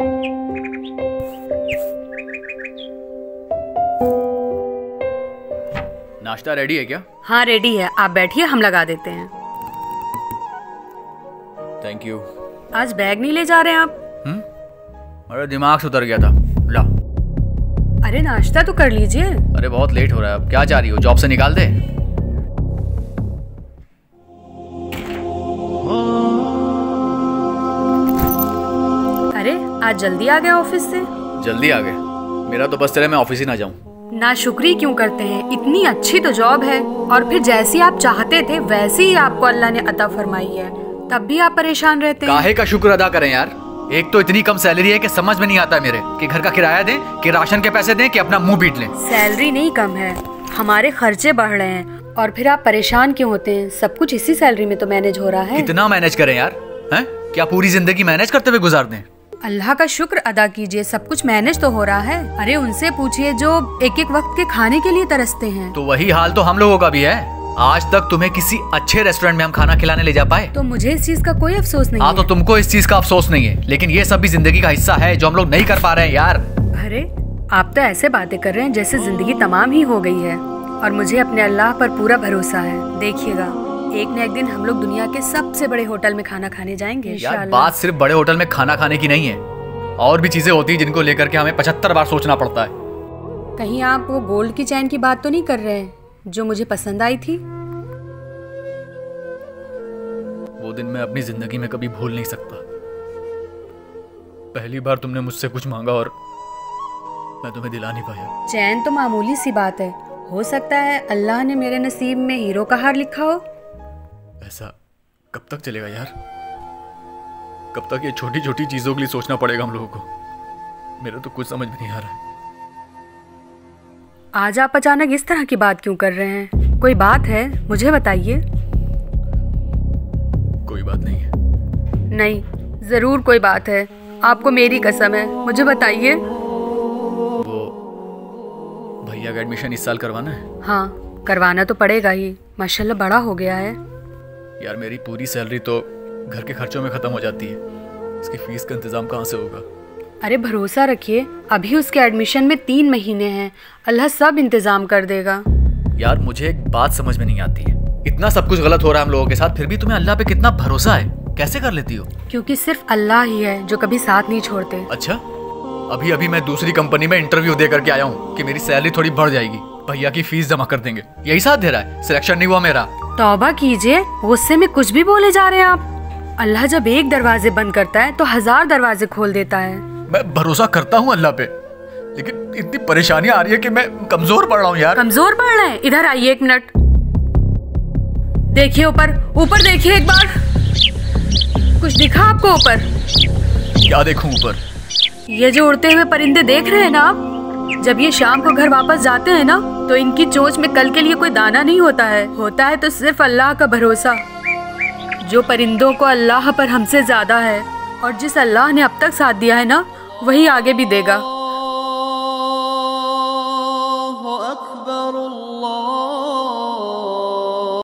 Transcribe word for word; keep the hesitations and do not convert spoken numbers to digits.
नाश्ता रेडी है क्या? हाँ रेडी है, आप बैठिए, हम लगा देते हैं। Thank you. आज बैग नहीं ले जा रहे हैं आप? हम्म, अरे दिमाग से उतर गया था। ला। अरे नाश्ता तो कर लीजिए। अरे बहुत लेट हो रहा है। अब क्या चाह रही हो, जॉब से निकाल दे? अरे आज जल्दी आ गए ऑफिस से? जल्दी आ गए? मेरा तो बस चले मैं ऑफिस ही ना जाऊं। ना शुक्री क्यों करते हैं, इतनी अच्छी तो जॉब है, और फिर जैसी आप चाहते थे वैसी ही आपको अल्लाह ने अता फरमाई है, तब भी आप परेशान रहते हैं। काहे का शुक्र अदा करें यार। एक तो इतनी कम सैलरी है कि समझ में नहीं आता है मेरे कि घर का किराया दें कि राशन के पैसे दें कि अपना मुंह पीट लें। सैलरी नहीं कम है, हमारे खर्चे बढ़ रहे हैं, और फिर आप परेशान क्यों होते हैं? सब कुछ इसी सैलरी में तो मैनेज हो रहा है। कितना मैनेज करें यार? हैं? क्या पूरी जिंदगी मैनेज करते हुए गुजार दें? अल्लाह का शुक्र अदा कीजिए, सब कुछ मैनेज तो हो रहा है। अरे उनसे पूछिए जो एक एक वक्त के खाने के लिए तरसते हैं। तो वही हाल तो हम लोगों का भी है। आज तक तुम्हें किसी अच्छे रेस्टोरेंट में हम खाना खिलाने ले जा पाए? तो मुझे इस चीज का कोई अफसोस नहीं हाँ है। तो तुमको इस चीज का अफसोस नहीं है, लेकिन ये सब भी जिंदगी का हिस्सा है जो हम लोग नहीं कर पा रहे हैं यार। अरे आप तो ऐसे बातें कर रहे हैं जैसे जिंदगी तमाम ही हो गई है, और मुझे अपने अल्लाह पर पूरा भरोसा है। देखिएगा एक न एक दिन हम लोग दुनिया के सबसे बड़े होटल में खाना खाने जाएंगे यार। बात सिर्फ बड़े होटल में खाना खाने की नहीं है, और भी चीजें होती है जिनको लेकर के हमें पचहत्तर बार सोचना पड़ता है। कहीं आप वो गोल्ड की चैन की बात तो नहीं कर रहे हैं जो मुझे पसंद आई थी? वो दिन मैं अपनी जिंदगी में कभी भूल नहीं सकता। पहली बार तुमने मुझसे कुछ मांगा और मैं तुम्हें दिला नहीं पाया। चैन तो मामूली सी बात है, हो सकता है अल्लाह ने मेरे नसीब में हीरो का हार लिखा हो। ऐसा कब तक चलेगा यार? कब तक ये छोटी छोटी चीजों के लिए सोचना पड़ेगा हम लोगों को? मेरा तो कुछ समझ में नहीं आ रहा है। आज आप अचानक इस तरह की बात क्यों कर रहे हैं? कोई बात है, मुझे बताइए। कोई बात नहीं है। नहीं, जरूर कोई बात है, आपको मेरी कसम है, मुझे बताइए। वो भैया का एडमिशन इस साल करवाना है। हाँ करवाना तो पड़ेगा ही, माशाल्लाह बड़ा हो गया है। यार मेरी पूरी सैलरी तो घर के खर्चों में खत्म हो जाती है, उसकी फीस का इंतजाम कहाँ से होगा? अरे भरोसा रखिए, अभी उसके एडमिशन में तीन महीने हैं, अल्लाह सब इंतजाम कर देगा। यार मुझे एक बात समझ में नहीं आती है, इतना सब कुछ गलत हो रहा है हम लोगों के साथ, फिर भी तुम्हें अल्लाह पे कितना भरोसा है? कैसे कर लेती हो? क्योंकि सिर्फ अल्लाह ही है जो कभी साथ नहीं छोड़ते। अच्छा, अभी अभी मैं दूसरी कंपनी में इंटरव्यू दे करके आया हूँ कि मेरी सैलरी थोड़ी बढ़ जाएगी, भैया की फीस जमा कर देंगे, यही साथ दे रहा है। सिलेक्शन नहीं हुआ मेरा। तौबा कीजिए, गुस्से में कुछ भी बोले जा रहे हैं आप। अल्लाह जब एक दरवाजे बंद करता है तो हजार दरवाजे खोल देता है। मैं भरोसा करता हूँ अल्लाह पे, लेकिन इतनी परेशानियां आ रही है कि मैं कमजोर पड़ रहा हूँ यार। कमजोर पड़ रहे हैं? इधर आइए एक मिनट, देखिए ऊपर, ऊपर देखिए एक बार। कुछ दिखा आपको ऊपर? क्या देखूं ऊपर? ये जो उड़ते हुए परिंदे देख रहे हैं ना आप, जब ये शाम को घर वापस जाते हैं ना तो इनकी चोंच में कल के लिए कोई दाना नहीं होता है, होता है तो सिर्फ अल्लाह का भरोसा। जो परिंदों को अल्लाह पर हमसे ज्यादा है, और जिस अल्लाह ने अब तक साथ दिया है ना वही आगे भी देगा।